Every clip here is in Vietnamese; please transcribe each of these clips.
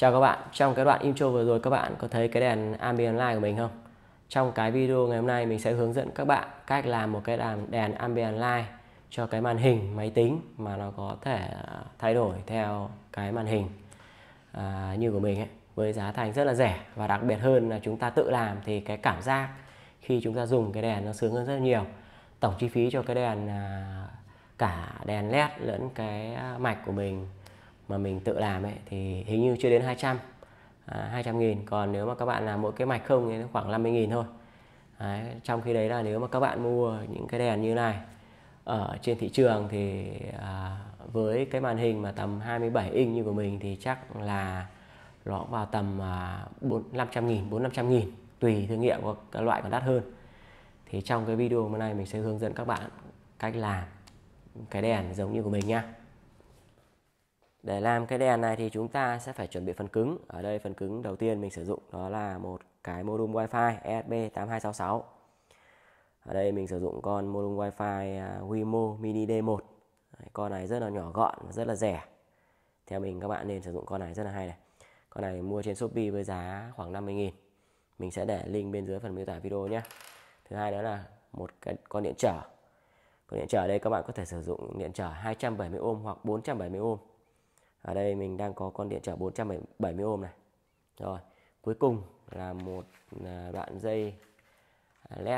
Chào các bạn, trong cái đoạn intro vừa rồi các bạn có thấy cái đèn ambient light của mình không? Trong cái video ngày hôm nay mình sẽ hướng dẫn các bạn cách làm một cái đèn ambient light cho cái màn hình máy tính mà nó có thể thay đổi theo cái màn hình như của mình ấy, với giá thành rất là rẻ, và đặc biệt hơn là chúng ta tự làm thì cái cảm giác khi chúng ta dùng cái đèn nó sướng hơn rất nhiều. Tổng chi phí cho cái đèn cả đèn led lẫn cái mạch của mình mà mình tự làm ấy thì hình như chưa đến 200.000. Còn nếu mà các bạn làm mỗi cái mạch không thì nó khoảng 50.000 thôi. Đấy, trong khi đấy là nếu mà các bạn mua những cái đèn như này ở trên thị trường thì với cái màn hình mà tầm 27 inch như của mình thì chắc là nó vào tầm 400.000 tùy thương hiệu, có cái loại còn đắt hơn. Thì trong cái video hôm nay mình sẽ hướng dẫn các bạn cách làm cái đèn giống như của mình nha. Để làm cái đèn này thì chúng ta sẽ phải chuẩn bị phần cứng. Ở đây phần cứng đầu tiên mình sử dụng đó là một cái modem Wi-Fi ESP8266. Ở đây mình sử dụng con modem Wi-Fi Wimo Mini D1. Con này rất là nhỏ gọn, rất là rẻ. Theo mình các bạn nên sử dụng con này, rất là hay này. Con này mua trên Shopee với giá khoảng 50.000. Mình sẽ để link bên dưới phần miêu tả video nhé. Thứ hai đó là một cái con điện trở. Con điện trở ở đây các bạn có thể sử dụng điện trở 270 ohm hoặc 470 ohm. Ở đây mình đang có con điện trở 470 ohm này. Rồi, cuối cùng là một đoạn dây LED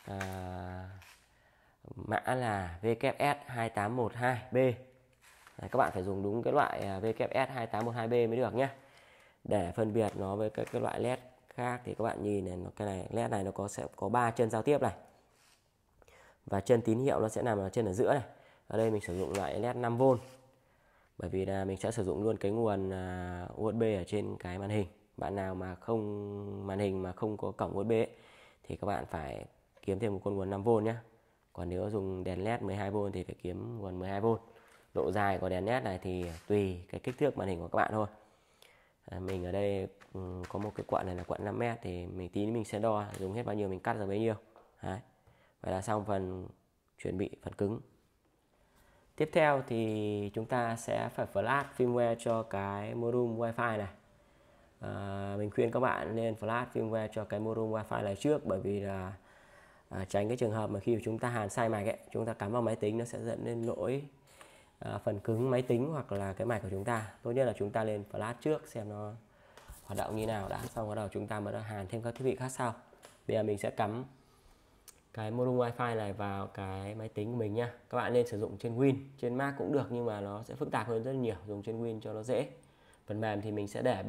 mã là WS2812B. Đấy, các bạn phải dùng đúng cái loại WS2812B mới được nhé. Để phân biệt nó với cái loại LED khác thì các bạn nhìn này, cái này LED này nó sẽ có 3 chân giao tiếp này. Và chân tín hiệu nó sẽ nằm ở chân ở giữa này. Ở đây mình sử dụng loại LED 5V. Bởi vì là mình sẽ sử dụng luôn cái nguồn USB ở trên cái màn hình. Bạn nào mà không màn hình mà không có cổng USB ấy, thì các bạn phải kiếm thêm một con nguồn 5V nhé. Còn nếu dùng đèn LED 12V thì phải kiếm nguồn 12V. Độ dài của đèn LED này thì tùy cái kích thước màn hình của các bạn thôi. Mình ở đây có một cái quận này là quận 5m thì mình sẽ đo dùng hết bao nhiêu mình cắt ra bấy nhiêu. Đấy. Vậy là xong phần chuẩn bị phần cứng. Tiếp theo thì chúng ta sẽ phải flash firmware cho cái modem Wi-Fi này. Mình khuyên các bạn nên flash firmware cho cái modem Wi-Fi này trước, bởi vì là tránh cái trường hợp mà khi chúng ta hàn sai mạch ấy, chúng ta cắm vào máy tính nó sẽ dẫn đến lỗi phần cứng máy tính hoặc là cái mạch của chúng ta. Tốt nhất là chúng ta lên flash trước xem nó hoạt động như nào đã, xong bắt đầu chúng ta mới hàn thêm các thiết bị khác sau. Bây giờ mình sẽ cắm cái modem Wi-Fi này vào cái máy tính của mình nha. Các bạn nên sử dụng trên Win, trên Mac cũng được nhưng mà nó sẽ phức tạp hơn rất nhiều, dùng trên Win cho nó dễ. Phần mềm thì mình sẽ để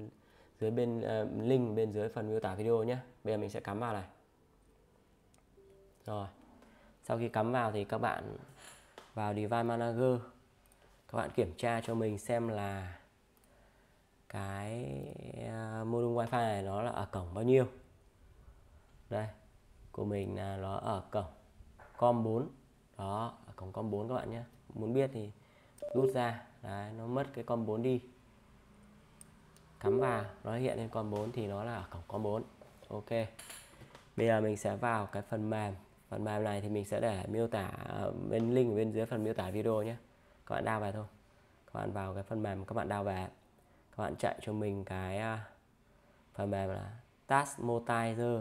link bên dưới phần miêu tả video nhé. Bây giờ mình sẽ cắm vào này. Rồi, sau khi cắm vào thì các bạn vào Device Manager, các bạn kiểm tra cho mình xem là cái modem Wi-Fi này nó là ở cổng bao nhiêu. Đây, của mình là nó ở cổng COM4. Đó, ở cổng COM4 các bạn nhé. Muốn biết thì rút ra. Đấy, nó mất cái COM4 đi. Cắm vào, nó hiện lên COM4 thì nó là ở cổng COM4. Ok. Bây giờ mình sẽ vào cái phần mềm. Phần mềm này thì mình sẽ để miêu tả bên link bên dưới phần miêu tả video nhé. Các bạn download về thôi. Các bạn vào cái phần mềm các bạn download về. Các bạn chạy cho mình cái phần mềm là Taskmatizer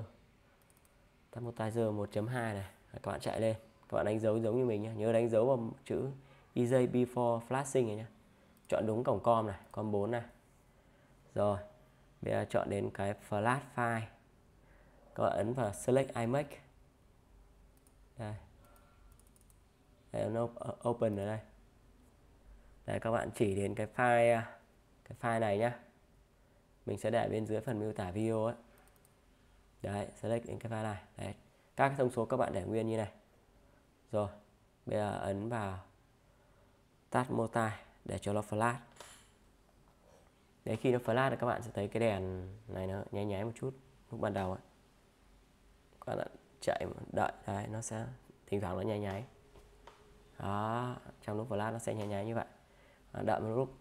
1.2 này. Các bạn chạy lên, các bạn đánh dấu giống như mình nhé. Nhớ đánh dấu vào chữ EJ before flashing này nhé. Chọn đúng cổng COM này, COM 4 này. Rồi, bây giờ chọn đến cái flash file. Các bạn ấn vào select iMac. Đây. Đây, nó open ở đây. Đây, các bạn chỉ đến cái file này nhé. Mình sẽ để bên dưới phần miêu tả video ấy. Đấy, select đến cái file này. Đấy. Các thông số các bạn để nguyên như này. Rồi, bây giờ ấn vào Tắt Multi để cho nó flash. Đấy, khi nó flash thì các bạn sẽ thấy cái đèn này nó nháy nháy một chút lúc ban đầu ấy. Các bạn chạy đợi, đấy, nó sẽ thỉnh thoảng nó nháy nháy. Đó, trong lúc flash nó sẽ nháy nháy như vậy. Đợi một lúc.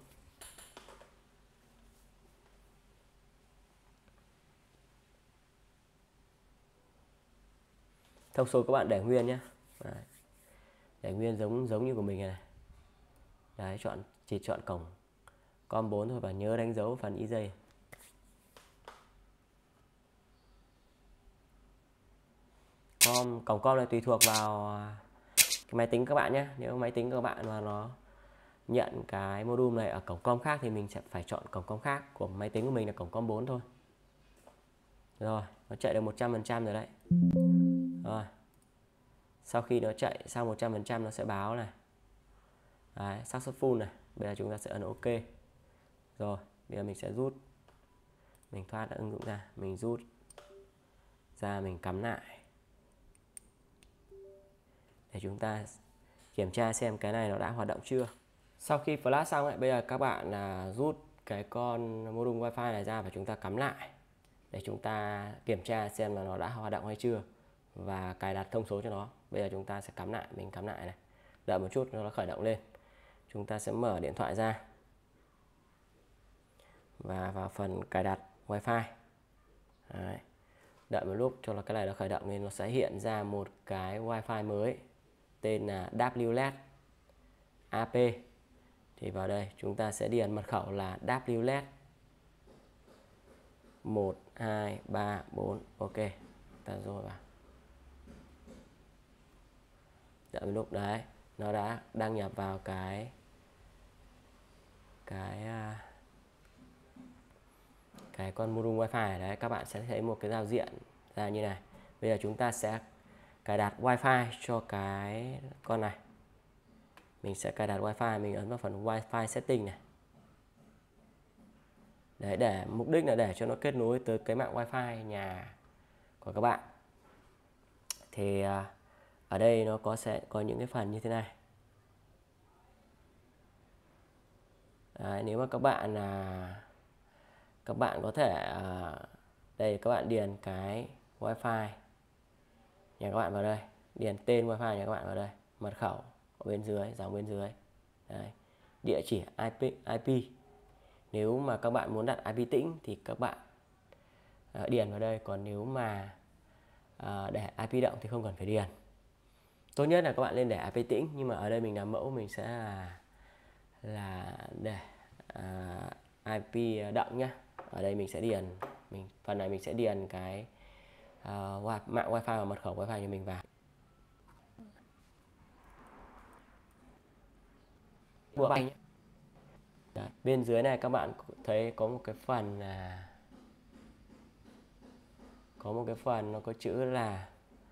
Thông số các bạn để nguyên nhé. Đấy. Để nguyên giống như của mình này. Đấy, chỉ chọn cổng com 4 thôi, và nhớ đánh dấu phần EJ. Cổng com này tùy thuộc vào cái máy tính các bạn nhé. Nếu máy tính các bạn mà nó nhận cái module này ở cổng com khác thì mình sẽ phải chọn cổng com khác. Của máy tính của mình là cổng com 4 thôi. Rồi, nó chạy được 100% rồi đấy. Rồi. Sau khi nó chạy sau 100% nó sẽ báo này. Đấy, successful này. Bây giờ chúng ta sẽ ấn OK. Rồi, bây giờ mình sẽ rút. Mình thoát ứng dụng ra, mình rút ra, mình cắm lại. Để chúng ta kiểm tra xem cái này nó đã hoạt động chưa. Sau khi flash xong ấy, bây giờ các bạn rút cái con module wifi này ra và chúng ta cắm lại để chúng ta kiểm tra xem là nó đã hoạt động hay chưa và cài đặt thông số cho nó. Bây giờ chúng ta sẽ cắm lại, mình cắm lại này, đợi một chút nó khởi động lên. Chúng ta sẽ mở điện thoại ra và vào phần cài đặt wifi. Đấy. Đợi một lúc cho cái này nó khởi động nên nó sẽ hiện ra một cái wifi mới tên là WLAN AP. Thì vào đây chúng ta sẽ điền mật khẩu là WLAN 1 2 3 4. Ok, ta rồi vào. Đợi một lúc, đấy, nó đã đăng nhập vào cái con module wifi đấy. Các bạn sẽ thấy một cái giao diện ra như này. Bây giờ chúng ta sẽ cài đặt wifi cho cái con này. Mình sẽ cài đặt wifi, mình ấn vào phần wifi setting này. Đấy, để mục đích là để cho nó kết nối tới cái mạng wifi nhà của các bạn. Thì ở đây nó sẽ có những cái phần như thế này. Đấy, nếu mà các bạn có thể đây, các bạn điền cái wifi nhà các bạn vào đây, điền tên wifi nhà các bạn vào đây, mật khẩu ở bên dưới, dòng bên dưới. Đấy, địa chỉ IP. Nếu mà các bạn muốn đặt IP tĩnh thì các bạn điền vào đây, còn nếu mà để IP động thì không cần phải điền. Tốt nhất là các bạn lên để IP tĩnh, nhưng mà ở đây mình làm mẫu, mình sẽ là để IP động nhé. Ở đây mình sẽ điền, phần này mình sẽ điền cái mạng wifi và mật khẩu wifi cho mình vào. Đấy, bên dưới này các bạn thấy có một cái phần nó có chữ là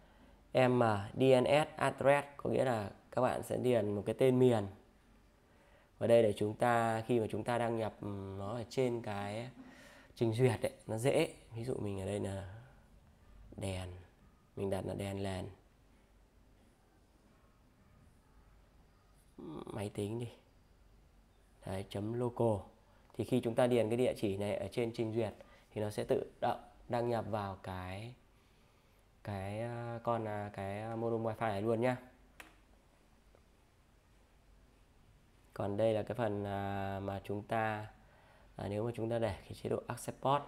DNS address, có nghĩa là các bạn sẽ điền một cái tên miền vào đây để chúng ta, khi mà chúng ta đăng nhập nó ở trên cái trình duyệt ấy, nó dễ. Ví dụ mình ở đây là đèn, mình đặt là đèn LAN máy tính đi. Đấy, .local. Thì khi chúng ta điền cái địa chỉ này ở trên trình duyệt thì nó sẽ tự động đăng nhập vào cái module wifi này luôn nhá. Còn đây là cái phần mà chúng ta nếu mà chúng ta để cái chế độ access port,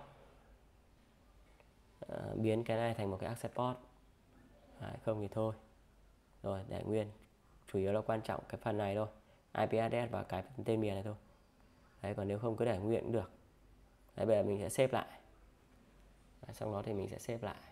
biến cái này thành một cái access port. Đấy, không thì thôi. Rồi, để nguyên. Chủ yếu là quan trọng cái phần này thôi, IP address và cái tên miền này thôi. Đấy, còn nếu không cứ để nguyên cũng được. Đấy, bây giờ mình sẽ save lại. Đấy, xong đó thì mình sẽ save lại.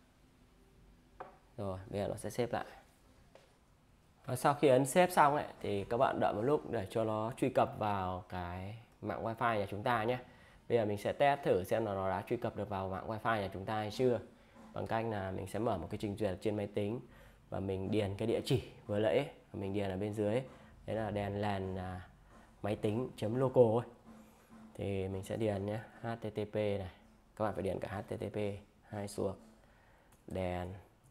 Rồi, bây giờ nó sẽ save lại. Và sau khi ấn save xong ấy, thì các bạn đợi một lúc để cho nó truy cập vào cái mạng wifi nhà chúng ta nhé. Bây giờ mình sẽ test thử xem là nó đã truy cập được vào mạng wifi nhà chúng ta hay chưa. Bằng cách là mình sẽ mở một cái trình duyệt trên máy tính và mình điền cái địa chỉ vừa nãy, mình điền ở bên dưới. Đấy là đèn LAN máy tính .local ấy. Thì mình sẽ điền nhé, HTTP này. Các bạn phải điền cả HTTP 2 suộc đèn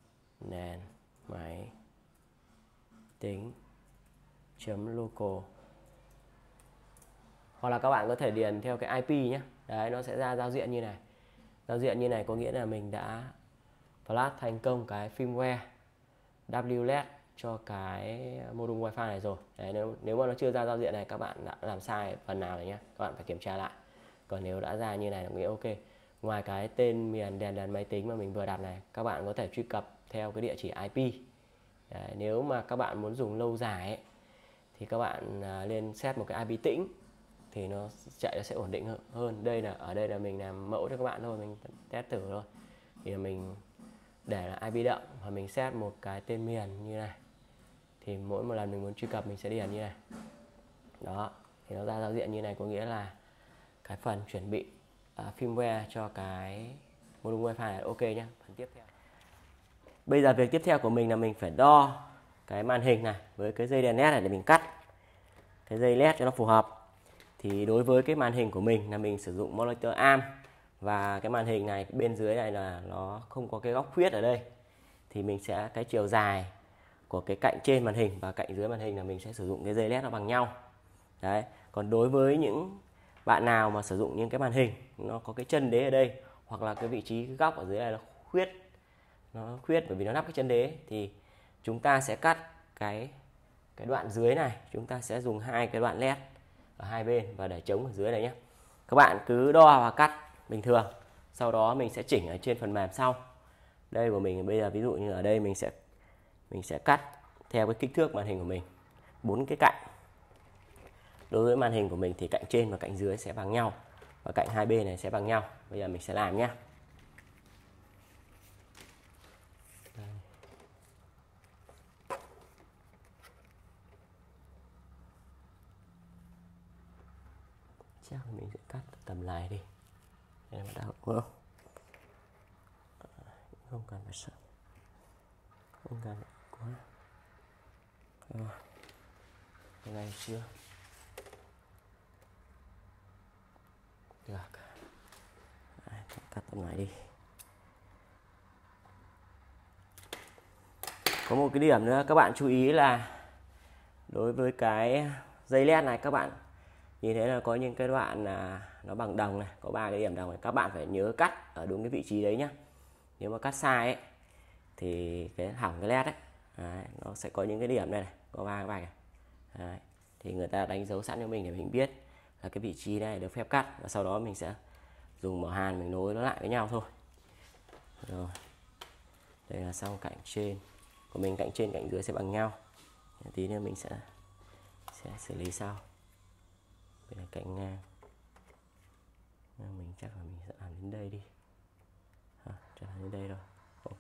máy tính .local. Hoặc là các bạn có thể điền theo cái IP nhé. Đấy, nó sẽ ra giao diện như này. Giao diện như này có nghĩa là mình đã flash thành công cái firmware WLAN cho cái module wifi này rồi. Đấy, nếu mà nó chưa ra giao diện này, các bạn đã làm sai phần nào rồi nhé, các bạn phải kiểm tra lại. Còn nếu đã ra như này là nghĩa ok. Ngoài cái tên miền đèn máy tính mà mình vừa đặt này, các bạn có thể truy cập theo cái địa chỉ IP. Đấy, nếu mà các bạn muốn dùng lâu dài ấy, thì các bạn lên set một cái IP tĩnh thì nó chạy nó sẽ ổn định hơn. Ở đây là mình làm mẫu cho các bạn thôi, mình test thử thôi. Thì là mình để là IP đậm và mình set một cái tên miền như này. Thì mỗi một lần mình muốn truy cập mình sẽ điền như này. Đó, thì nó ra giao diện như này, có nghĩa là cái phần chuẩn bị firmware cho cái module wifi này ok nhé. Phần tiếp theo, bây giờ việc tiếp theo của mình là mình phải đo cái màn hình này với cái dây đèn led này để mình cắt cái dây led cho nó phù hợp. Thì đối với cái màn hình của mình là mình sử dụng monitor ARM, và cái màn hình này bên dưới này là nó không có cái góc khuyết ở đây, thì mình sẽ cái chiều dài của cái cạnh trên màn hình và cạnh dưới màn hình là mình sẽ sử dụng cái dây led nó bằng nhau. Đấy. Còn đối với những bạn nào mà sử dụng những cái màn hình nó có cái chân đế ở đây, hoặc là cái vị trí cái góc ở dưới này nó khuyết bởi vì nó lắp cái chân đế, thì chúng ta sẽ cắt cái đoạn dưới này, chúng ta sẽ dùng hai cái đoạn led ở hai bên và để chống ở dưới này nhé. Các bạn cứ đo và cắt bình thường, sau đó mình sẽ chỉnh ở trên phần mềm sau. Đây của mình bây giờ ví dụ như ở đây mình sẽ cắt theo cái kích thước màn hình của mình, 4 cái cạnh. Đối với màn hình của mình thì cạnh trên và cạnh dưới sẽ bằng nhau, và cạnh hai bên này sẽ bằng nhau. Bây giờ mình sẽ làm nhé. Chắc là mình sẽ cắt tầm này đi. Đây là bắt đầu đúng không? Không cần phải sợ, không cần quá. Rồi. Cái này chưa được. Đấy, cắt tầm này đi. Có một cái điểm nữa các bạn chú ý là đối với cái dây led này, các bạn nhìn thấy là có những cái đoạn là nó bằng đồng này, có 3 cái điểm đồng này, các bạn phải nhớ cắt ở đúng cái vị trí đấy nhá. Nếu mà cắt sai ấy thì cái hỏng cái led ấy, đấy, nó sẽ có những cái điểm đây này, có 3 cái vạch này. Đấy, thì người ta đánh dấu sẵn cho mình để mình biết là cái vị trí này được phép cắt, và sau đó mình sẽ dùng mỏ hàn mình nối nó lại với nhau thôi. Rồi, đây là xong cạnh trên của mình, cạnh trên cạnh dưới sẽ bằng nhau. Tí nữa mình sẽ xử lý sau. Đây là cạnh ngang, mình chắc là mình sẽ làm đến đây đi, chắc là đến đây rồi. Ok.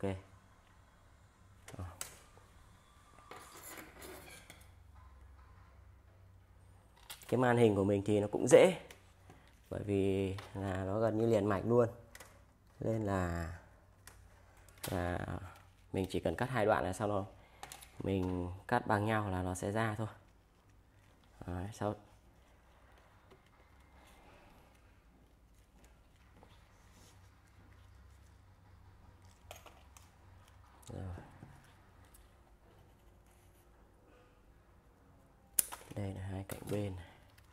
Cái màn hình của mình thì nó cũng dễ, bởi vì là nó gần như liền mạch luôn, nên là mình chỉ cần cắt hai đoạn là xong rồi, mình cắt bằng nhau là nó sẽ ra thôi. Đấy, sau rồi. Đây là hai cạnh bên này.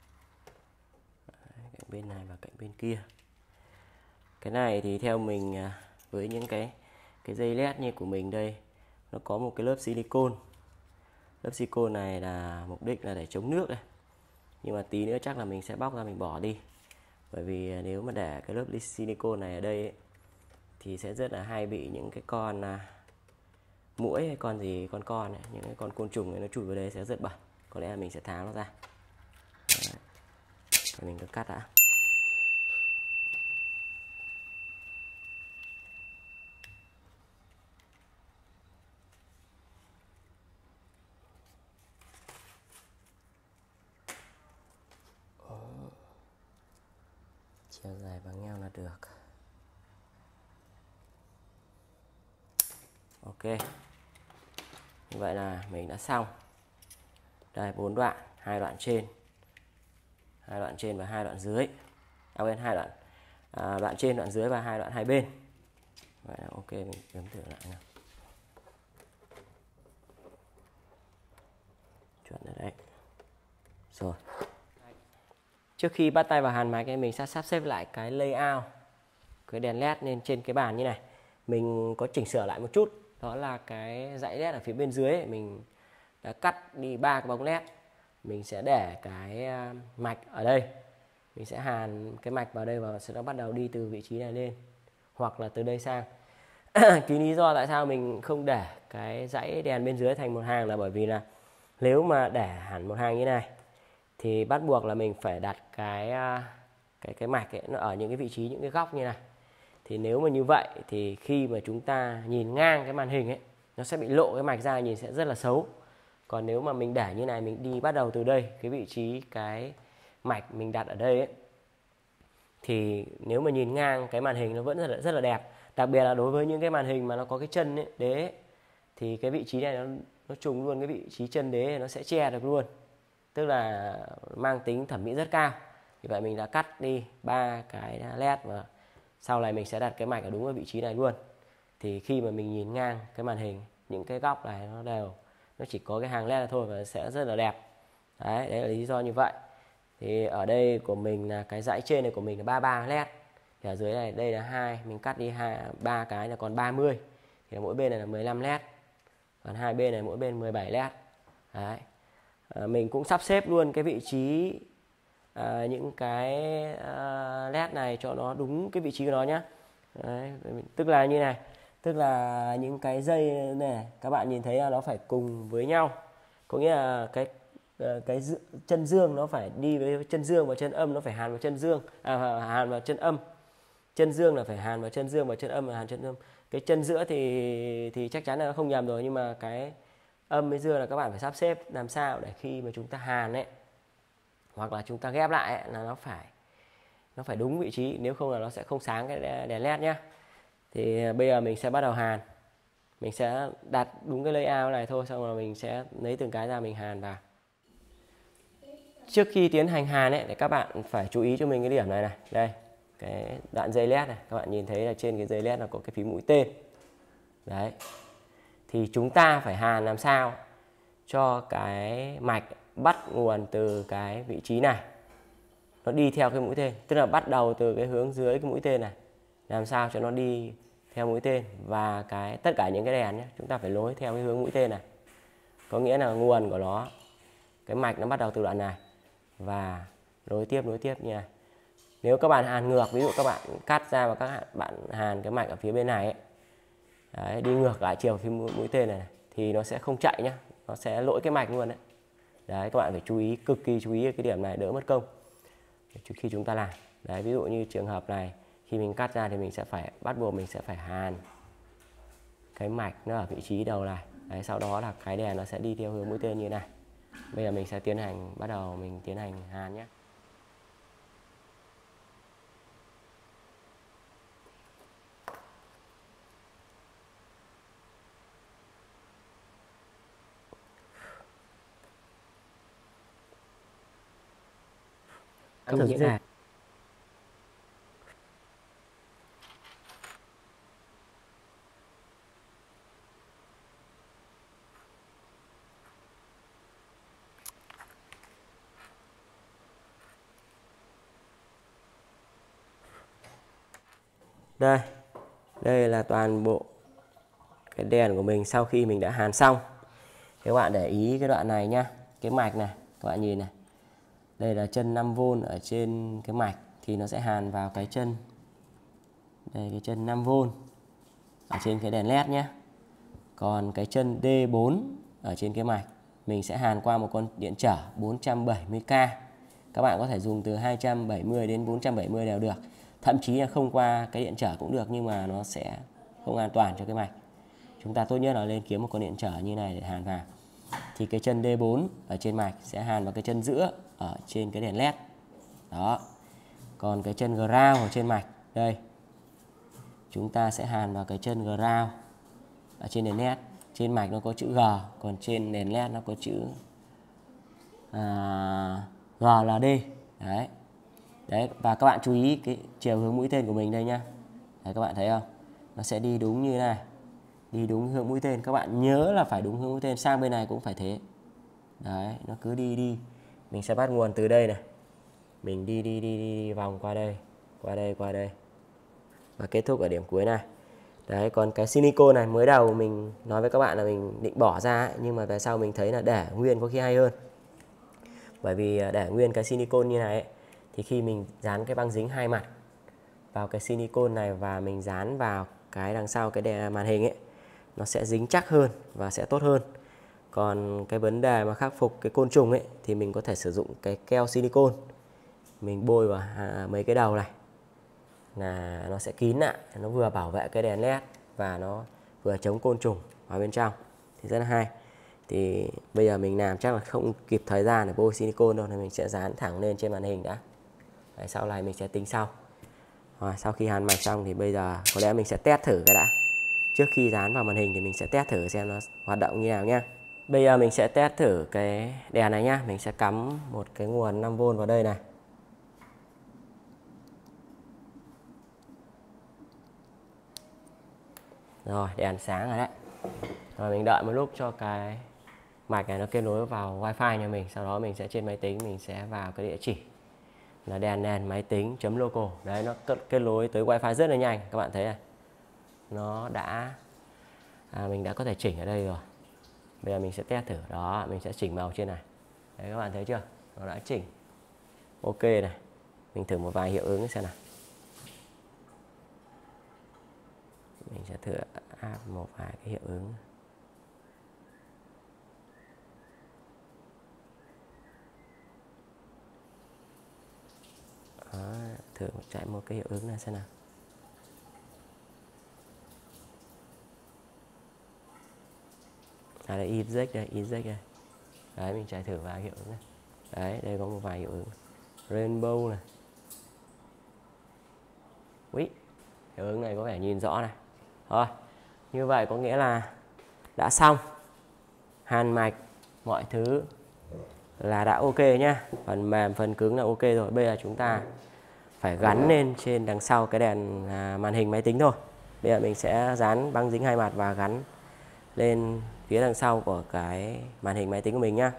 Đấy, cạnh bên này và cạnh bên kia. Cái này thì theo mình với những cái dây led như của mình đây, nó có một cái lớp silicon. Lớp silicon này là mục đích là để chống nước này, nhưng mà tí nữa chắc là mình sẽ bóc ra mình bỏ đi, bởi vì nếu mà để cái lớp silicon này ở đây ấy, thì sẽ rất là hay bị những cái con muỗi hay con gì con này, những cái con côn trùng này nó chui vào đây sẽ rất bẩn. Có lẽ là mình sẽ tháo nó ra. Đấy. Mình cứ cắt đã. Chiều dài bằng nhau là được. Ok, như vậy là mình đã xong. Đây 4 đoạn, 2 đoạn trên, 2 đoạn trên và 2 đoạn dưới. Quên, 2 đoạn, đoạn trên, đoạn dưới và 2 đoạn hai bên. Vậy là ok, mình chấm thử lại nào. Chuẩn rồi đấy. Rồi. Trước khi bắt tay vào hàn máy, mình sẽ sắp xếp lại cái layout cái đèn led lên trên cái bàn như này. Mình có chỉnh sửa lại một chút, đó là cái dãy led ở phía bên dưới ấy, mình đã cắt đi 3 cái bóng led. Mình sẽ để cái mạch ở đây, mình sẽ hàn cái mạch vào đây và sẽ nó bắt đầu đi từ vị trí này lên, hoặc là từ đây sang. Cái lý do tại sao mình không để cái dãy đèn bên dưới thành một hàng là bởi vì là nếu mà để hẳn một hàng như này thì bắt buộc là mình phải đặt cái mạch ấy, nó ở những cái vị trí, những cái góc như này. Thì nếu mà như vậy thì khi mà chúng ta nhìn ngang cái màn hình ấy, nó sẽ bị lộ cái mạch ra, nhìn sẽ rất là xấu. Còn nếu mà mình để như này, mình đi bắt đầu từ đây, cái vị trí cái mạch mình đặt ở đây ấy, thì nếu mà nhìn ngang cái màn hình nó vẫn rất là đẹp. Đặc biệt là đối với những cái màn hình mà nó có cái chân ấy, đế ấy, thì cái vị trí này nó trùng luôn cái vị trí chân đế, nó sẽ che được luôn, tức là mang tính thẩm mỹ rất cao. Vì vậy mình đã cắt đi 3 cái led và sau này mình sẽ đặt cái mạch ở đúng ở vị trí này luôn. Thì khi mà mình nhìn ngang cái màn hình, những cái góc này nó chỉ có cái hàng led thôi và sẽ rất là đẹp. Đấy là lý do như vậy. Thì ở đây của mình là cái dãy trên này của mình là 33 led. Thì ở dưới này đây là 2, mình cắt đi 3 cái là còn 30. Thì mỗi bên này là 15 led. Còn hai bên này mỗi bên 17 led. Đấy. Mình cũng sắp xếp luôn cái vị trí những cái led này cho nó đúng cái vị trí của nó nhé. Đấy, tức là như này, tức là những cái dây này các bạn nhìn thấy là nó phải cùng với nhau, có nghĩa là cái chân dương nó phải đi với chân dương và chân âm nó phải hàn vào chân dương, hàn vào chân âm. Chân dương là phải hàn vào chân dương và chân âm là hàn chân âm. Cái chân giữa thì chắc chắn là nó không nhầm rồi, nhưng mà cái âm với dương là các bạn phải sắp xếp làm sao để khi mà chúng ta hàn ấy hoặc là chúng ta ghép lại ấy, là nó phải đúng vị trí, nếu không là nó sẽ không sáng cái đèn led nhá. Thì bây giờ mình sẽ bắt đầu hàn. Mình sẽ đặt đúng cái layout này thôi, xong rồi mình sẽ lấy từng cái ra mình hàn vào. Trước khi tiến hành hàn ấy, để các bạn phải chú ý cho mình cái điểm này này. Đây, cái đoạn dây led này, các bạn nhìn thấy là trên cái dây led là có cái phím mũi tên. Đấy. Thì chúng ta phải hàn làm sao cho cái mạch bắt nguồn từ cái vị trí này, nó đi theo cái mũi tên, tức là bắt đầu từ cái hướng dưới cái mũi tên này, làm sao cho nó đi theo mũi tên. Và tất cả những cái đèn nhé, chúng ta phải nối theo cái hướng mũi tên này, có nghĩa là nguồn của nó, cái mạch nó bắt đầu từ đoạn này và nối tiếp như này. Nếu các bạn hàn ngược, ví dụ các bạn cắt ra và các bạn hàn cái mạch ở phía bên này ấy, đấy, đi ngược lại chiều phía mũi tên này, thì nó sẽ không chạy nhá, nó sẽ lỗi cái mạch luôn đấy. Đấy, các bạn phải chú ý, cực kỳ chú ý cái điểm này, đỡ mất công khi chúng ta làm. Đấy, ví dụ như trường hợp này, khi mình cắt ra thì mình sẽ phải bắt buộc mình sẽ phải hàn cái mạch nó ở vị trí đầu này. Đấy, sau đó là cái đèn nó sẽ đi theo hướng mũi tên như này. Bây giờ mình sẽ bắt đầu mình tiến hành hàn nhé. Thử như này. Đây là toàn bộ cái đèn của mình sau khi mình đã hàn xong. Các bạn để ý cái đoạn này nhá, cái mạch này, các bạn nhìn này. Đây là chân 5V ở trên cái mạch thì nó sẽ hàn vào cái chân. Đây, cái chân 5V ở trên cái đèn led nhé. Còn cái chân D4 ở trên cái mạch mình sẽ hàn qua một con điện trở 470k. Các bạn có thể dùng từ 270 đến 470 đều được. Thậm chí là không qua cái điện trở cũng được, nhưng mà nó sẽ không an toàn cho cái mạch. Chúng ta tốt nhất là lên kiếm một con điện trở như này để hàn vào. Thì cái chân D4 ở trên mạch sẽ hàn vào cái chân giữa ở trên cái đèn led. Đó. Còn cái chân ground ở trên mạch, đây, chúng ta sẽ hàn vào cái chân ground ở trên đèn led. Trên mạch nó có chữ G, còn trên đèn led nó có chữ G là D. Đấy. Đấy, và các bạn chú ý cái chiều hướng mũi tên của mình đây nhá. Đấy, các bạn thấy không? Nó sẽ đi đúng như thế này. Đi đúng hướng mũi tên. Các bạn nhớ là phải đúng hướng mũi tên, sang bên này cũng phải thế. Đấy, nó cứ đi. Mình sẽ bắt nguồn từ đây này. Mình đi vòng qua đây, qua đây. Và kết thúc ở điểm cuối này. Đấy, còn cái silicone này mới đầu mình nói với các bạn là mình định bỏ ra ấy, nhưng mà về sau mình thấy là để nguyên có khi hay hơn. Bởi vì để nguyên cái silicone như này ấy, thì khi mình dán cái băng dính hai mặt vào cái silicone này và mình dán vào cái đằng sau cái màn hình ấy, nó sẽ dính chắc hơn và sẽ tốt hơn. Còn cái vấn đề mà khắc phục cái côn trùng ấy thì mình có thể sử dụng cái keo silicon, mình bôi vào mấy cái đầu này là nó sẽ kín lại, nó vừa bảo vệ cái đèn led và nó vừa chống côn trùng vào bên trong thì rất là hay. Thì bây giờ mình làm chắc là không kịp thời gian để bôi silicon đâu, nên mình sẽ dán thẳng lên trên màn hình đã. Đấy, sau này mình sẽ tính sau. Rồi, sau khi hàn mạch xong thì bây giờ có lẽ mình sẽ test thử cái đã. Trước khi dán vào màn hình thì mình sẽ test thử xem nó hoạt động như nào nhá. Bây giờ mình sẽ test thử cái đèn này nhá. Mình sẽ cắm một cái nguồn 5V vào đây này. Rồi, đèn sáng rồi đấy. Rồi mình đợi một lúc cho cái mạch này nó kết nối vào wifi nhà mình. Sau đó mình sẽ trên máy tính mình sẽ vào cái địa chỉ là đèn nền máy tính .local. Đấy, nó kết nối tới wifi rất là nhanh. Các bạn thấy này, nó đã mình đã có thể chỉnh ở đây rồi. Bây giờ mình sẽ test thử. Đó, mình sẽ chỉnh màu trên này. Đấy, các bạn thấy chưa, nó đã chỉnh ok này. Mình thử một vài hiệu ứng xem nào. Mình sẽ thử áp một vài cái hiệu ứng. Đó, thử chạy một cái hiệu ứng này xem nào. Đây inject đây, inject đây. Đấy, mình chạy thử vài hiệu ứng này. Đấy, đây có một vài hiệu ứng. Rainbow này. Úi, hiệu ứng này có vẻ nhìn rõ này. Rồi, như vậy có nghĩa là đã xong. Hàn mạch, mọi thứ là đã ok nhá. Phần mềm, phần cứng là ok rồi. Bây giờ chúng ta phải gắn lên trên đằng sau cái đèn màn hình máy tính thôi. Bây giờ mình sẽ dán băng dính hai mặt và gắn lên phía đằng sau của cái màn hình máy tính của mình nhá.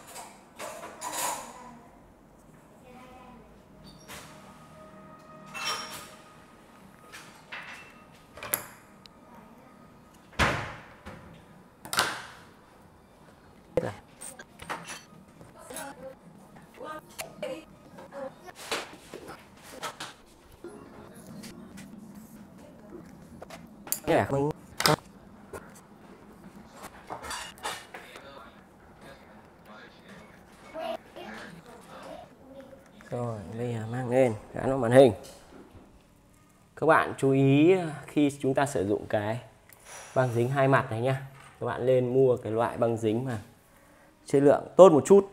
Rồi, bây giờ mang lên gắn vào màn hình. Các bạn chú ý khi chúng ta sử dụng cái băng dính hai mặt này nhá, các bạn nên mua cái loại băng dính mà chất lượng tốt một chút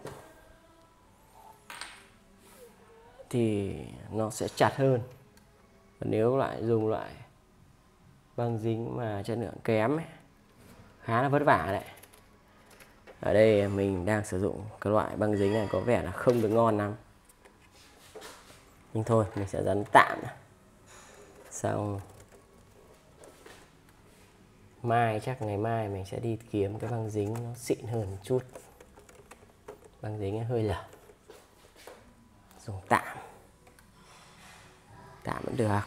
thì nó sẽ chặt hơn. Còn nếu lại dùng loại băng dính mà chất lượng kém ấy, khá là vất vả đấy. Ở đây mình đang sử dụng cái loại băng dính này có vẻ là không được ngon lắm, nhưng thôi mình sẽ dán tạm. Sau mai, chắc ngày mai mình sẽ đi kiếm cái băng dính nó xịn hơn một chút. Băng dính hơi lở, dùng tạm vẫn được.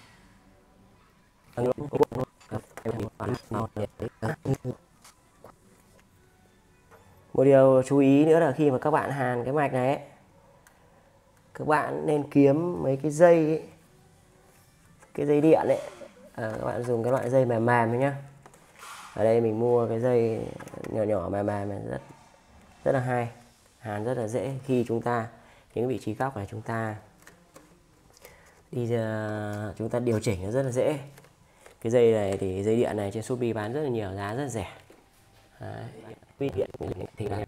Một điều chú ý nữa là khi mà các bạn hàn cái mạch này ấy, các bạn nên kiếm mấy cái dây ấy, cái dây điện ấy, các bạn dùng cái loại dây mềm mềm thôi nhá. Ở đây mình mua cái dây nhỏ nhỏ mềm mềm này rất là hay, hàn rất là dễ. Khi chúng ta những vị trí góc này chúng ta điều chỉnh nó rất là dễ. Cái dây này thì dây điện này trên Shopee bán rất là nhiều, giá rất rẻ. Đấy, điện thì là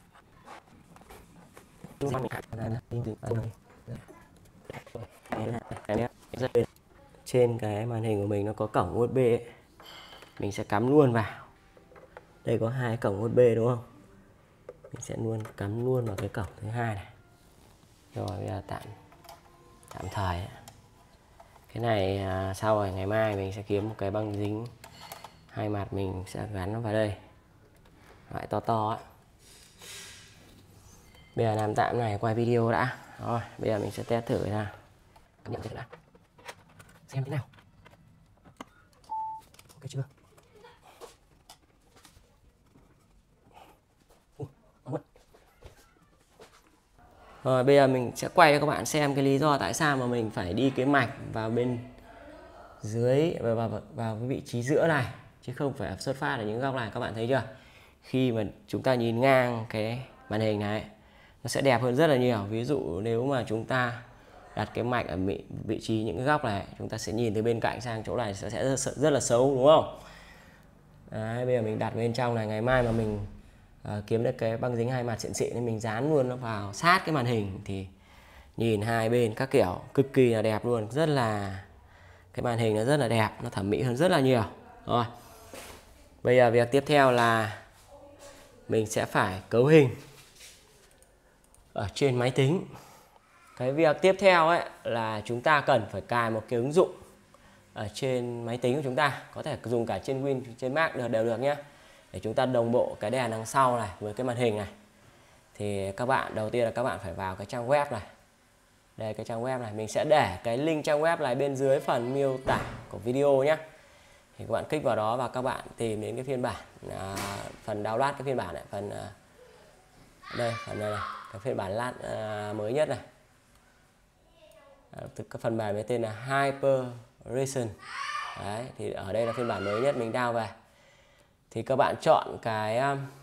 trên cái màn hình của mình nó có cổng USB ấy. Mình sẽ cắm luôn vào. Đây có hai cổng USB đúng không? Mình sẽ cắm luôn vào cái cổng thứ hai này. Rồi bây giờ tạm thời ấy. Cái này sau rồi ngày mai mình sẽ kiếm một cái băng dính hai mặt, mình sẽ gắn nó vào đây, loại to ấy. Bây giờ làm tạm này, quay video đã. Rồi bây giờ mình sẽ test thử ra, cảm nhận thử đã, xem thế nào. Ok chưa? Rồi bây giờ mình sẽ quay cho các bạn xem cái lý do tại sao mà mình phải đi cái mạch vào bên dưới, vào cái vị trí giữa này, chứ không phải xuất phát ở những góc này. Các bạn thấy chưa? khi mà chúng ta nhìn ngang cái màn hình này nó sẽ đẹp hơn rất là nhiều. Ví dụ nếu mà chúng ta đặt cái mạch ở vị trí những cái góc này, chúng ta sẽ nhìn từ bên cạnh sang chỗ này sẽ rất là xấu, đúng không? Đấy, bây giờ mình đặt bên trong này, ngày mai mà mình kiếm được cái băng dính 2 mặt xịn xịn nên mình dán luôn nó vào sát cái màn hình thì nhìn hai bên các kiểu cực kỳ là đẹp luôn, rất là cái màn hình nó rất là đẹp, nó thẩm mỹ hơn rất là nhiều. Rồi, bây giờ việc tiếp theo là mình sẽ phải cấu hình ở trên máy tính. Cái việc tiếp theo ấy là chúng ta cần phải cài một cái ứng dụng ở trên máy tính của chúng ta, có thể dùng cả trên Win, trên Mac đều được nhé, để chúng ta đồng bộ cái đèn đằng sau này với cái màn hình này. Thì các bạn đầu tiên là các bạn phải vào cái trang web này. Đây, cái trang web này mình sẽ để cái link trang web này bên dưới phần miêu tả của video nhé. Thì các bạn kích vào đó và các bạn tìm đến cái phiên bản phần download cái phiên bản này, phần đây, phần này, cái phiên bản mới nhất này. Cái phần mềm với tên là Hyperion. Đấy, thì ở đây là phiên bản mới nhất mình download về. Thì các bạn chọn cái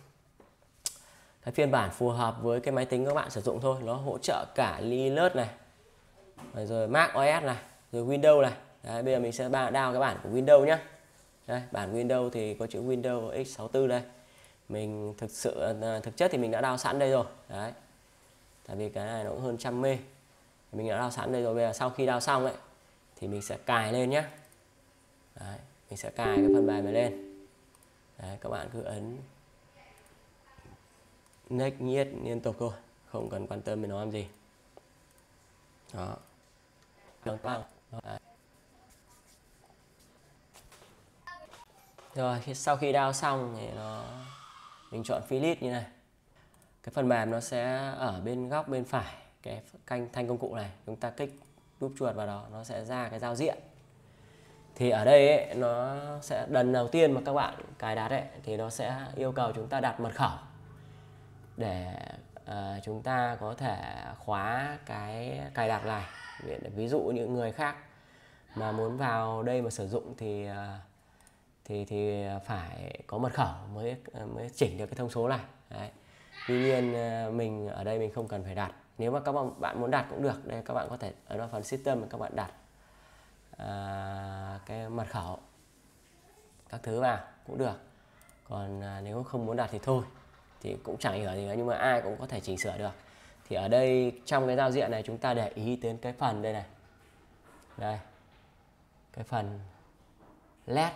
phiên bản phù hợp với cái máy tính các bạn sử dụng thôi. Nó hỗ trợ cả Linux này, rồi Mac OS này, rồi Windows này. Đấy, bây giờ mình sẽ download cái bản của Windows nhé. Đây, bản Windows thì có chữ Windows X64 đây. Mình thực chất thì mình đã download sẵn đây rồi. Đấy, tại vì cái này nó cũng hơn 100 MB. Mình đã download sẵn đây rồi. Bây giờ sau khi download xong ấy thì mình sẽ cài lên nhé. Đấy, mình sẽ cài cái phần mềm này lên. Đấy, các bạn cứ ấn next nhiết liên tục thôi, không cần quan tâm đến nó làm gì. Đó. Đấy. Rồi sau khi download xong thì mình chọn Philips như này. Cái phần mềm nó sẽ ở bên góc bên phải cái thanh công cụ này, chúng ta kích nút chuột vào đó nó sẽ ra cái giao diện. Thì ở đây ấy, nó sẽ lần đầu tiên mà các bạn cài đặt ấy thì nó sẽ yêu cầu chúng ta đặt mật khẩu để chúng ta có thể khóa cái cài đặt này. Ví dụ những người khác mà muốn vào đây mà sử dụng thì phải có mật khẩu mới chỉnh được cái thông số này. Đấy. Tuy nhiên mình ở đây mình không cần phải đặt. Nếu mà các bạn muốn đặt cũng được. Đây, các bạn có thể ấn vào phần system và các bạn đặt cái mật khẩu các thứ vào cũng được. Còn nếu không muốn đặt thì thôi, thì cũng chẳng hiểu gì cả, nhưng mà ai cũng có thể chỉnh sửa được. Thì ở đây trong cái giao diện này chúng ta để ý đến cái phần đây này. Đây, cái phần LED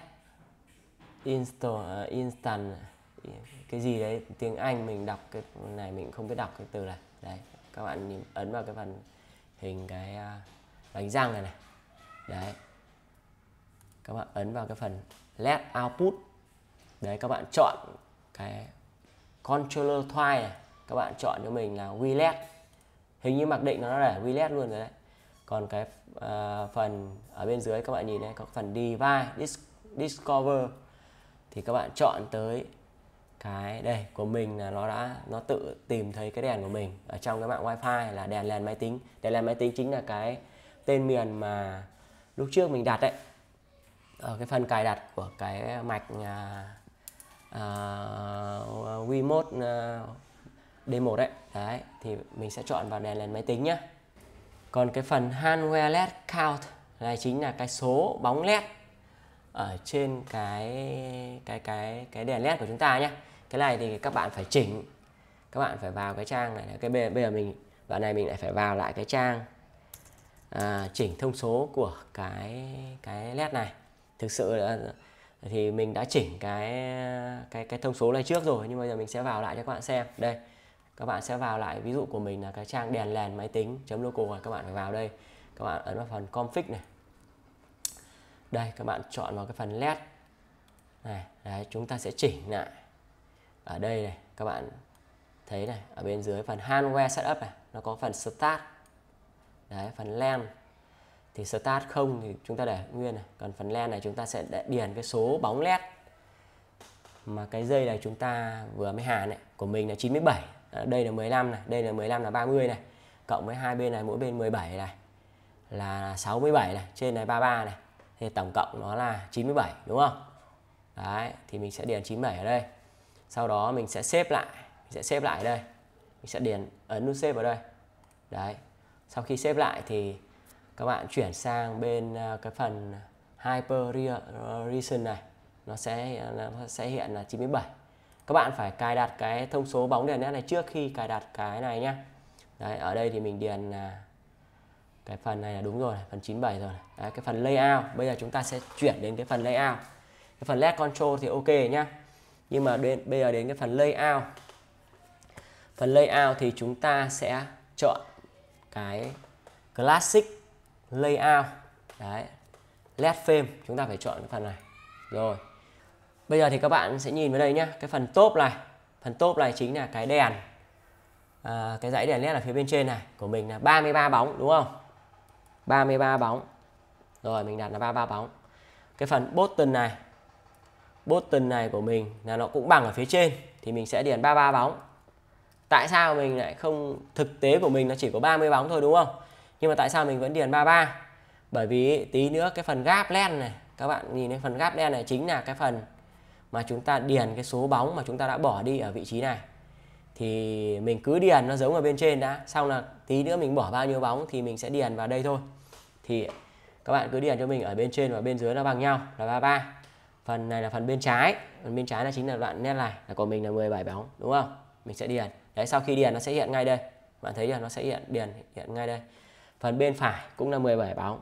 instant cái gì đấy, tiếng Anh mình đọc cái này mình không biết đọc cái từ này. Đấy, các bạn ấn vào cái phần hình cái bánh răng này này. Đấy, các bạn ấn vào cái phần LED output. Đấy, các bạn chọn cái controller thoại này, các bạn chọn cho mình là WLED. Hình như mặc định nó để WLED luôn rồi đấy. Còn cái phần ở bên dưới các bạn nhìn đây có phần device discover thì các bạn chọn tới cái đây của mình là nó tự tìm thấy cái đèn của mình ở trong cái mạng wifi là đèn led máy tính. Đèn led máy tính chính là cái tên miền mà lúc trước mình đặt đấy, ở cái phần cài đặt của cái mạch Wiimote D1 đấy. Đấy, thì mình sẽ chọn vào đèn led máy tính nhé. Còn cái phần hardware LED count này chính là cái số bóng LED ở trên cái đèn LED của chúng ta nhé. Cái này thì các bạn phải chỉnh, các bạn phải vào cái trang này. Cái bây giờ mình đoạn này mình lại phải vào lại cái trang chỉnh thông số của cái LED này. Thực sự là thì mình đã chỉnh cái thông số này trước rồi, nhưng bây giờ mình sẽ vào lại cho các bạn xem. Đây, các bạn sẽ vào lại, ví dụ của mình là cái trang đèn led máy tính .local này, các bạn phải vào đây, các bạn ấn vào phần config này. Đây, các bạn chọn vào cái phần LED này. Đấy, chúng ta sẽ chỉnh lại ở đây này, các bạn thấy này, ở bên dưới phần hardware setup này nó có phần start. Đấy, phần LAN thì start không thì chúng ta để nguyên này, còn phần LAN này chúng ta sẽ điền cái số bóng LED mà cái dây này chúng ta vừa mới hàn này, của mình là 97, đây là 15 này, đây là 15 là 30 này, cộng với hai bên này mỗi bên 17 này là 67 này, trên này 33 này, thì tổng cộng nó là 97 đúng không? Đấy, thì mình sẽ điền 97 ở đây. Sau đó mình sẽ xếp lại, ở đây. Mình sẽ ấn nút xếp vào đây. Đấy. Sau khi xếp lại thì các bạn chuyển sang bên cái phần Hyper Region này, nó sẽ hiện là 97. Các bạn phải cài đặt cái thông số bóng đèn LED này trước khi cài đặt cái này nhé. Đấy, ở đây thì mình điền cái phần này là đúng rồi, phần 97 rồi. Đấy, cái phần layout, bây giờ chúng ta sẽ chuyển đến cái phần layout. Cái phần LED control thì ok nhá. Nhưng mà bây giờ đến cái phần layout. Phần layout thì chúng ta sẽ chọn cái classic layout. Đấy. LED frame, chúng ta phải chọn cái phần này. Rồi. Bây giờ thì các bạn sẽ nhìn vào đây nhé. Cái phần top này. Phần top này chính là cái đèn. Cái dãy đèn LED ở phía bên trên này của mình là 33 bóng đúng không? 33 bóng. Rồi mình đặt là 33 bóng. Cái phần button này của mình là nó cũng bằng ở phía trên thì mình sẽ điền 33 bóng. Tại sao mình lại không, thực tế của mình nó chỉ có 30 bóng thôi đúng không? Nhưng mà tại sao mình vẫn điền 33? Bởi vì tí nữa cái phần gap LED này, các bạn nhìn thấy phần gap LED này chính là cái phần mà chúng ta điền cái số bóng mà chúng ta đã bỏ đi ở vị trí này. Thì mình cứ điền nó giống ở bên trên đã, xong là tí nữa mình bỏ bao nhiêu bóng thì mình sẽ điền vào đây thôi. Thì các bạn cứ điền cho mình ở bên trên và bên dưới nó bằng nhau là 33. Phần này là phần bên trái, phần bên trái là chính là đoạn nét này, là của mình là 17 bóng đúng không? Mình sẽ điền. Đấy, sau khi điền nó sẽ hiện ngay đây. Bạn thấy là nó sẽ hiện ngay đây. Phần bên phải cũng là 17 bóng.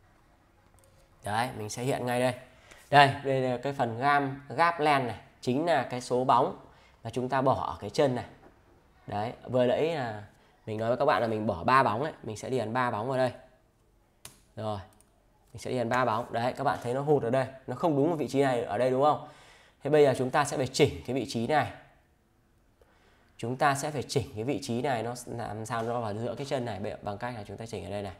Đấy, mình sẽ hiện ngay đây. Đây là cái phần gap length này, chính là cái số bóng mà chúng ta bỏ ở cái chân này. Đấy, vừa nãy là mình nói với các bạn là mình bỏ 3 bóng ấy, mình sẽ điền 3 bóng vào đây. Rồi. Mình sẽ điền 3 bóng. Đấy, các bạn thấy nó hụt ở đây, nó không đúng ở vị trí này ở đây đúng không? Thế bây giờ chúng ta sẽ phải chỉnh cái vị trí này. Chúng ta sẽ phải chỉnh cái vị trí này nó làm sao nó vào giữa cái chân này bằng cách là chúng ta chỉnh ở đây này.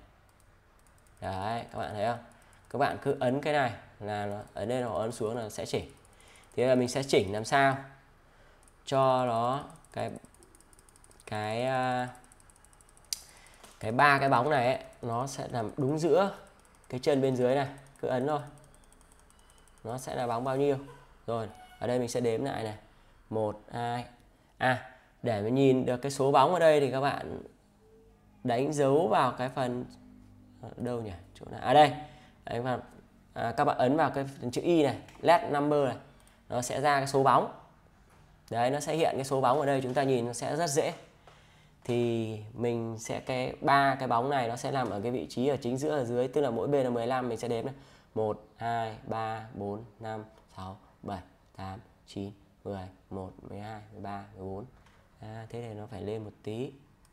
Đấy, các bạn thấy không? Các bạn cứ ấn cái này là nó ở đây, nó ấn xuống là sẽ chỉnh. Thì là mình sẽ chỉnh làm sao cho nó cái ba cái bóng này ấy, nó sẽ nằm đúng giữa cái chân bên dưới này, cứ ấn thôi. Nó sẽ là bóng bao nhiêu? Rồi, ở đây mình sẽ đếm lại này. 1 2. Để mà nhìn được cái số bóng ở đây thì các bạn đánh dấu vào cái phần đâu nhỉ? Chỗ nào? Đây. Đánh vào, các bạn ấn vào cái phần chữ Y này, LED number này, nó sẽ ra cái số bóng. Đấy, nó sẽ hiện cái số bóng ở đây, chúng ta nhìn nó sẽ rất dễ. Thì mình sẽ ba cái bóng này nó sẽ nằm ở cái vị trí ở chính giữa ở dưới, tức là mỗi bên là 15, mình sẽ đếm này. 1 2 3 4 5 6 7 8 9 10 11 12 13 14. Thế này nó phải lên một tí.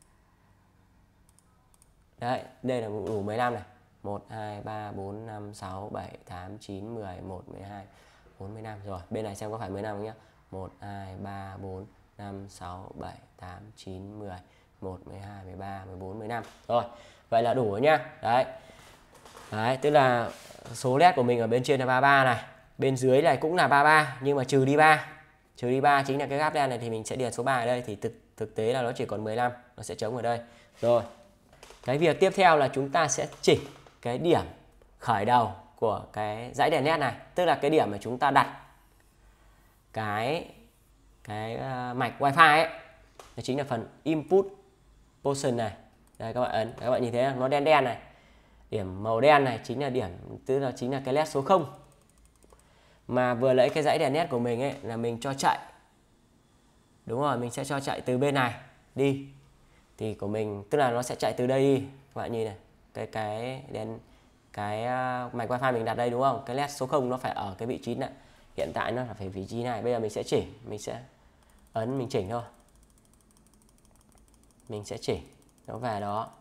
Đấy, đây là đủ 15 này. 1 2 3 4 5 6 7 8 9 10 11 12 14 15 rồi. Bên này xem có phải 15 không nhá. 1 2 3 4 5 6 7 8 9 10 1 12 13 14 15. Rồi, vậy là đủ rồi nhá. Đấy. Đấy, tức là số LED của mình ở bên trên là 33 này, bên dưới này cũng là 33 nhưng mà trừ đi 3. Trừ đi 3 chính là cái gap đen này thì mình sẽ điền số 3 ở đây, thì thực tế là nó chỉ còn 15, nó sẽ trống ở đây. Rồi. Cái việc tiếp theo là chúng ta sẽ chỉnh cái điểm khởi đầu của cái dãy đèn LED này, tức là cái điểm mà chúng ta đặt cái mạch wifi ấy. Đó chính là phần input position này. Đây các bạn ấn, các bạn nhìn thấy nó đen đen này. Điểm màu đen này chính là điểm, tức là chính là cái LED số 0. Mà vừa lấy cái dãy đèn LED của mình ấy là mình cho chạy. Đúng rồi, mình sẽ cho chạy từ bên này đi. Thì của mình tức là nó sẽ chạy từ đây đi. Các bạn nhìn này, cái mạch wifi mình đặt đây đúng không? Cái LED số 0 nó phải ở cái vị trí này. Hiện tại nó là phải vị trí này. Bây giờ mình sẽ chỉnh, mình sẽ ấn mình chỉnh thôi. Mình sẽ chỉnh nó về đó.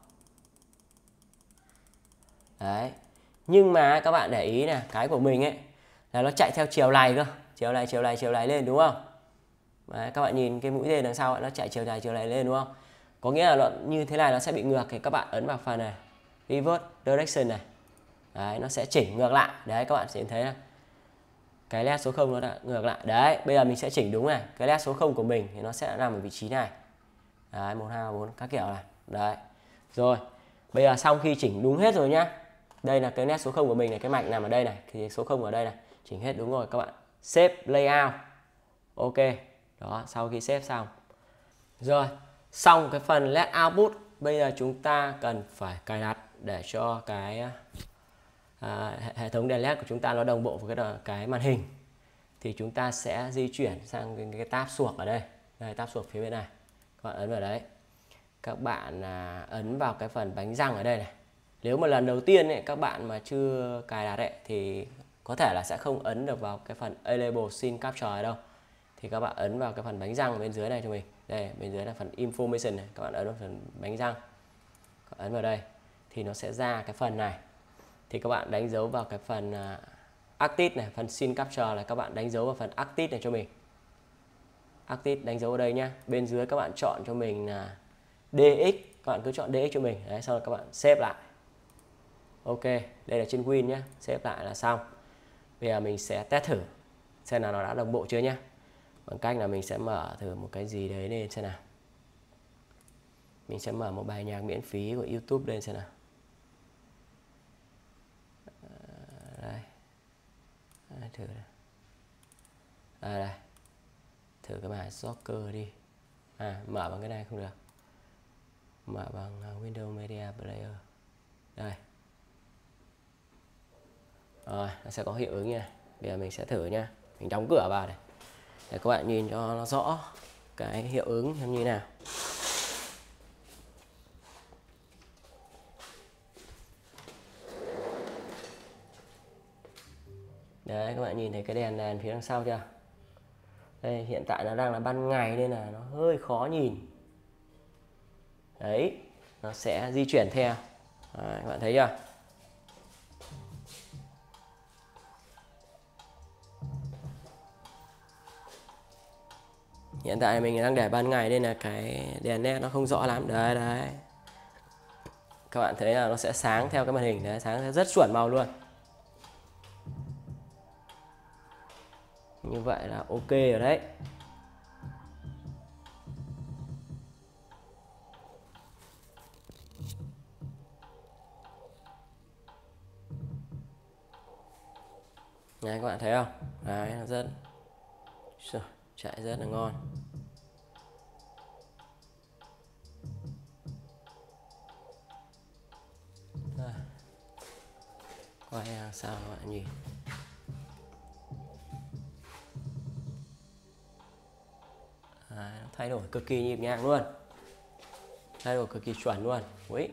Đấy. Nhưng mà các bạn để ý này, cái của mình ấy là nó chạy theo chiều này cơ, chiều này lên đúng không? Đấy, các bạn nhìn cái mũi tên đằng sau ấy, nó chạy chiều này lên đúng không? Có nghĩa là nó như thế này nó sẽ bị ngược, thì các bạn ấn vào phần này reverse direction này. Đấy, nó sẽ chỉnh ngược lại. Đấy, các bạn sẽ thấy là cái LED số 0 nó đã ngược lại. Đấy, bây giờ mình sẽ chỉnh đúng này. Cái LED số 0 của mình thì nó sẽ nằm ở vị trí này. Đấy, 1 2 3 4 các kiểu này. Đấy. Rồi. Bây giờ xong khi chỉnh đúng hết rồi nhá. Đây là cái LED số 0 của mình này, cái mạch nằm ở đây này, thì số 0 ở đây này, chỉnh hết đúng rồi các bạn. Save layout. Ok. Đó, sau khi xếp xong. Rồi, xong cái phần LED output, bây giờ chúng ta cần phải cài đặt để cho cái hệ thống đèn LED của chúng ta nó đồng bộ với cái màn hình. Thì chúng ta sẽ di chuyển sang cái tab suộc ở đây. Đây, tab suộc phía bên này. Các bạn ấn vào đấy. Các bạn ấn vào cái phần bánh răng ở đây này. Nếu mà lần đầu tiên ấy, các bạn mà chưa cài đặt ấy, thì có thể là sẽ không ấn được vào cái phần Enable Scene Capture đâu. Thì các bạn ấn vào cái phần bánh răng ở bên dưới này cho mình. Đây, bên dưới là phần Information này. Các bạn ấn vào phần bánh răng. Các bạn ấn vào đây. Thì nó sẽ ra cái phần này. Thì các bạn đánh dấu vào cái phần Active này, phần Scene Capture này. Các bạn đánh dấu vào phần Active này cho mình. Active đánh dấu ở đây nhá. Bên dưới các bạn chọn cho mình là DX. Các bạn cứ chọn DX cho mình. Đấy, sau đó các bạn save lại. Ok, đây là trên Win nhé. Save lại là xong. Bây giờ mình sẽ test thử xem là nó đã đồng bộ chưa nhé. Bằng cách là mình sẽ mở thử một cái gì đấy lên xem nào. Mình sẽ mở một bài nhạc miễn phí của YouTube lên xem nào. Đây. Thử đây. Đây. Thử cái bài Soccer đi. Mở bằng cái này không được. Mở bằng Windows Media Player. Đây. Rồi, nó sẽ có hiệu ứng nha. Bây giờ mình sẽ thử nha. Mình đóng cửa vào đây để các bạn nhìn cho nó rõ cái hiệu ứng như thế nào. Đấy, các bạn nhìn thấy cái đèn phía đằng sau chưa? Đây, hiện tại nó đang là ban ngày nên là nó hơi khó nhìn. Đấy, nó sẽ di chuyển theo. Đấy, các bạn thấy chưa? Hiện tại mình đang để ban ngày nên là cái đèn LED nó không rõ lắm. Đấy, đấy. Các bạn thấy là nó sẽ sáng theo cái màn hình. Đấy, sáng rất chuẩn màu luôn. Như vậy là ok rồi đấy. Đấy, các bạn thấy không? Đấy, nó rất chạy rất là ngon. Quay sao các bạn nhìn. Đấy, nó thay đổi cực kỳ nhịp nhàng luôn. Thay đổi cực kỳ chuẩn luôn. Ui.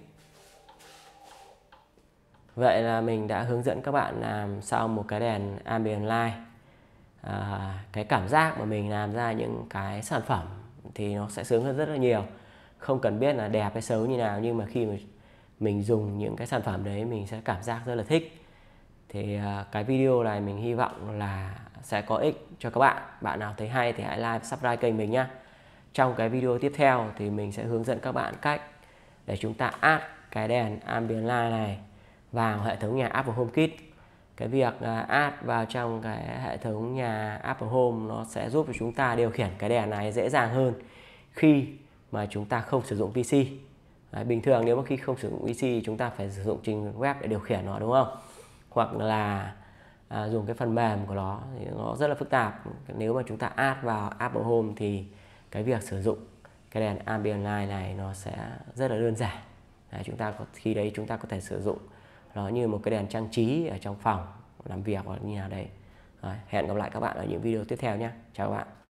Vậy là mình đã hướng dẫn các bạn làm xong một cái đèn ambient light. Cái cảm giác mà mình làm ra những cái sản phẩm thì nó sẽ sướng hơn rất là nhiều. Không cần biết là đẹp hay xấu như nào, nhưng mà khi mà mình dùng những cái sản phẩm đấy mình sẽ cảm giác rất là thích. Thì cái video này mình hy vọng là sẽ có ích cho các bạn. Bạn nào thấy hay thì hãy like và subscribe kênh mình nhé. Trong cái video tiếp theo thì mình sẽ hướng dẫn các bạn cách để chúng ta add cái đèn ambient light này vào hệ thống nhà Apple HomeKit. Cái việc add vào trong cái hệ thống nhà Apple Home nó sẽ giúp cho chúng ta điều khiển cái đèn này dễ dàng hơn khi mà chúng ta không sử dụng PC. Đấy, bình thường nếu mà khi không sử dụng PC thì chúng ta phải sử dụng trình web để điều khiển nó, đúng không? Hoặc là dùng cái phần mềm của nó thì nó rất là phức tạp. Nếu mà chúng ta add vào Apple Home thì cái việc sử dụng cái đèn ambient light này nó sẽ rất là đơn giản. Đấy, khi đấy chúng ta có thể sử dụng nó như một cái đèn trang trí ở trong phòng làm việc hoặc như nào đấy. Hẹn gặp lại các bạn ở những video tiếp theo nhé. Chào các bạn.